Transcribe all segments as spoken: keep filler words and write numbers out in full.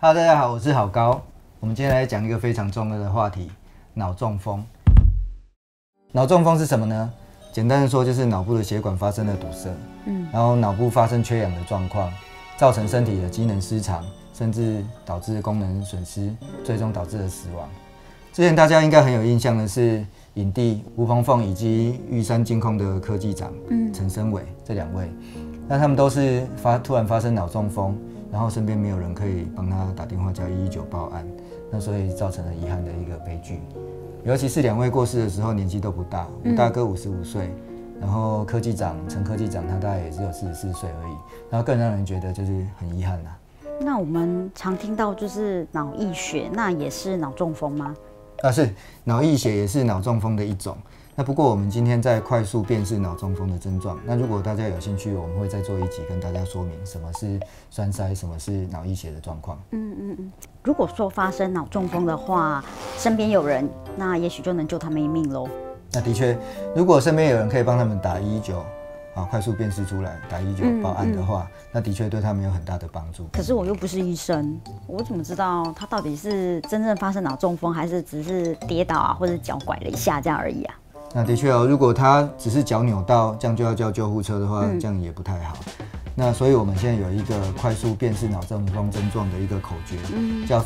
Hello， 大家好，我是郝高。我们今天来讲一个非常重要的话题——脑中风。脑中风是什么呢？简单的说，就是脑部的血管发生了堵塞，嗯，然后脑部发生缺氧的状况，造成身体的机能失常，甚至导致功能损失，最终导致了死亡。之前大家应该很有印象的是，影帝吴鹏凤以及玉山金控的科技长陈升伟这两位，那他们都是发突然发生脑中风。然后身边没有人可以帮他打电话叫一一九报案，那所以造成了遗憾的一个悲剧。尤其是两位过世的时候年纪都不大，吴大哥五十五岁，然后科技长陈科技长他大概也只有四十四岁而已，然后更让人觉得就是很遗憾呐、啊。 那我们常听到就是脑溢血，那也是脑中风吗？ 啊，是脑溢血也是脑中风的一种。那不过我们今天在快速辨识脑中风的症状。那如果大家有兴趣，我们会再做一集跟大家说明什么是栓塞，什么是脑溢血的状况。 嗯嗯嗯。如果说发生脑中风的话，身边有人，那也许就能救他们一命喽。 那的确，如果身边有人可以帮他们打一一九，啊，快速辨识出来，打一一九报案的话，嗯嗯、那的确对他们有很大的帮助。 可是我又不是医生，我怎么知道他到底是真正发生脑中风，还是只是跌倒啊，或者脚拐了一下这样而已啊？ 那的确哦，如果他只是脚扭到，这样就要叫救护车的话，嗯、这样也不太好。那所以我们现在有一个快速辨识脑中风症状的一个口诀，嗯、叫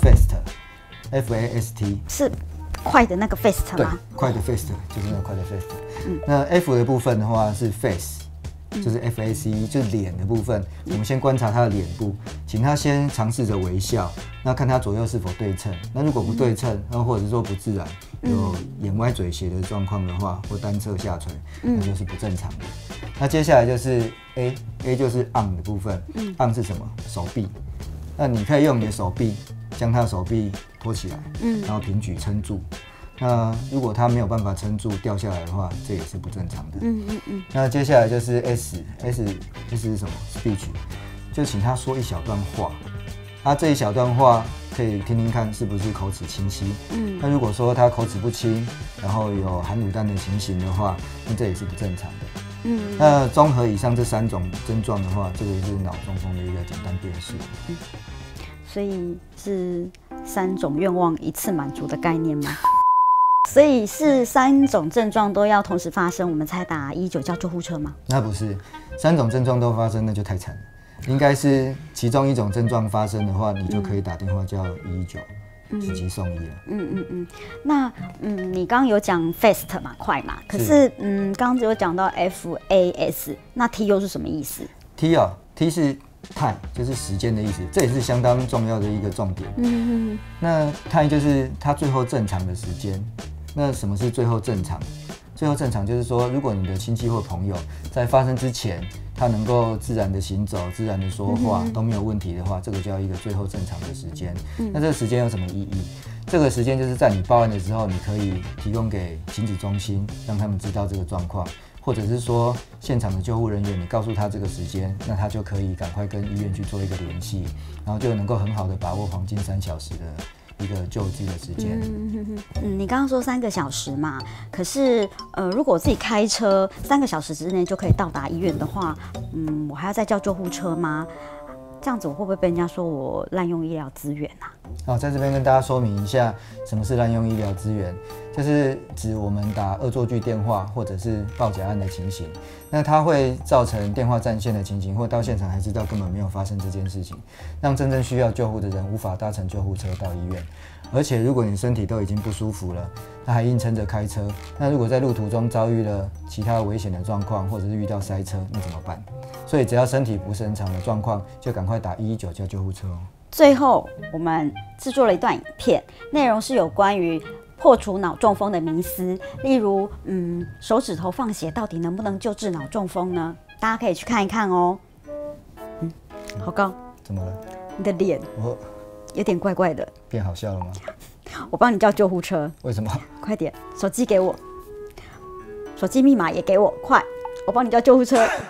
FAST，F A S T， 是快的那个 FAST 吗？ 对，快的 FAST 就是那个快的 FAST。嗯、那 F 的部分的话是 face， 就是 F A C E， 就是脸的部分。我们先观察他的脸部，请他先尝试着微笑，那看他左右是否对称。那如果不对称，那或者是说不自然，有眼歪嘴斜的状况的话，或单侧下垂，那就是不正常的。那接下来就是 A，A 就是 on 的部分。on 是什么？手臂。那你可以用你的手臂将他的手臂托起来，然后平举撑住。那如果他没有办法撑住掉下来的话，这也是不正常的。嗯嗯嗯。那接下来就是 S，S S 是什么 ？Speech， 就请他说一小段话。他、啊、这一小段话可以听听看是不是口齿清晰。嗯。那如果说他口齿不清，然后有含卤蛋的情形的话，那这也是不正常的。嗯。那综合以上这三种症状的话，这个是脑中风的一个简单辨识。嗯。 所以是三种愿望一次满足的概念吗？所以是三种症状都要同时发生，我们才打一一九叫救护车吗？ 那不是，三种症状都发生那就太惨了。应该是其中一种症状发生的话，你就可以打电话叫一一九，紧急送医了。嗯嗯嗯。那嗯，你刚刚有讲 fast 嘛，快嘛？可是, 是嗯，刚刚只有讲到 F A S， 那 T 又是什么意思 ？T 啊 ，T 是 time， 就是时间的意思，这也是相当重要的一个重点。嗯嗯。那 time 就是它最后正常的时间。那什么是最后正常？最后正常就是说，如果你的亲戚或朋友在发生之前，他能够自然的行走、自然的说话都没有问题的话，这个叫一个最后正常的时间。那这个时间有什么意义？这个时间就是在你报案的时候，你可以提供给亲子中心，让他们知道这个状况，或者是说现场的救护人员，你告诉他这个时间，那他就可以赶快跟医院去做一个联系，然后就能够很好的把握黄金三小时的一个救治的时间。 嗯嗯，你刚刚说三个小时嘛，可是呃，如果我自己开车三个小时之内就可以到达医院的话，嗯，我还要再叫救护车吗？这样子我会不会被人家说我滥用医疗资源啊？ 好，在这边跟大家说明一下，什么是滥用医疗资源，就是指我们打恶作剧电话或者是报假案的情形，那它会造成电话占线的情形，或到现场还知道根本没有发生这件事情，让真正需要救护的人无法搭乘救护车到医院。而且如果你身体都已经不舒服了，那还硬撑着开车，那如果在路途中遭遇了其他危险的状况，或者是遇到塞车，那怎么办？所以只要身体不是很常的状况，就赶快打一一九叫救护车哦。 最后，我们制作了一段影片，内容是有关于破除脑中风的迷思，例如，嗯，手指头放血到底能不能救治脑中风呢？大家可以去看一看哦。嗯，好高。 怎么了？ 你的脸我有点怪怪的。 变好笑了吗？ 我帮你叫救护车。 为什么？ 快点，手机给我，手机密码也给我，快，我帮你叫救护车。